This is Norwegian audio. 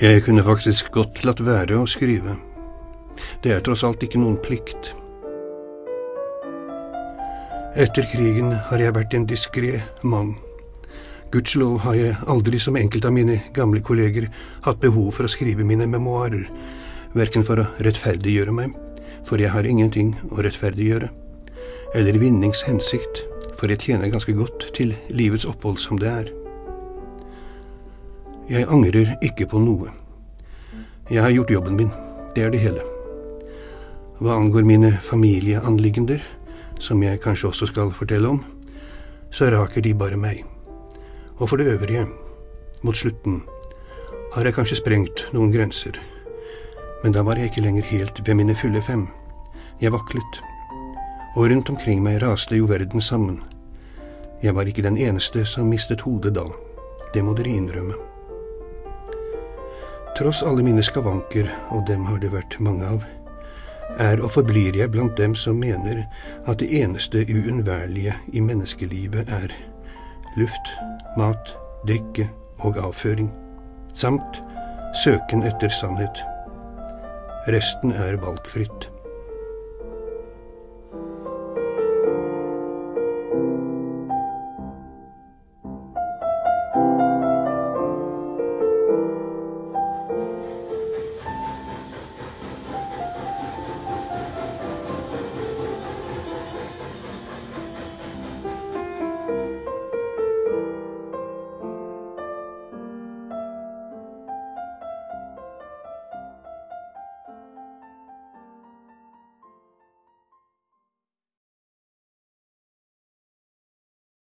Jeg kunne faktisk godt latt være å skrive. Det er tross alt ikke noen plikt. Etter krigen har jeg vært en diskret mann. Gudskjelov har jeg aldri som enkelt av mine gamle kolleger hatt behov for å skrive mine memoarer, hverken for å rettferdiggjøre meg, for jeg har ingenting å rettferdiggjøre, eller vinningshensikt, for jeg tjener ganske godt til livets opphold som det er. Jeg angrer ikke på noe. Jeg har gjort jobben min, det er det hele. Hva angår mine familieanliggender, som jeg kanskje også skal fortelle om, så raker de bare meg. Og for det øvrige, mot slutten, har jeg kanskje sprengt noen grenser. Men da var jeg ikke lenger helt ved mine fulle 5. Jeg vaklet. Og rundt omkring meg raste jo verden sammen. Jeg var ikke den eneste som mistet hodet da. Det må dere innrømme. Tross alle mine skavanker, og dem har det vært mange av, er og forblir jeg blant dem som mener at det eneste uunnværlige i menneskelivet er luft, mat, drikke og avføring, samt søken etter sannhet. Resten er valgfritt.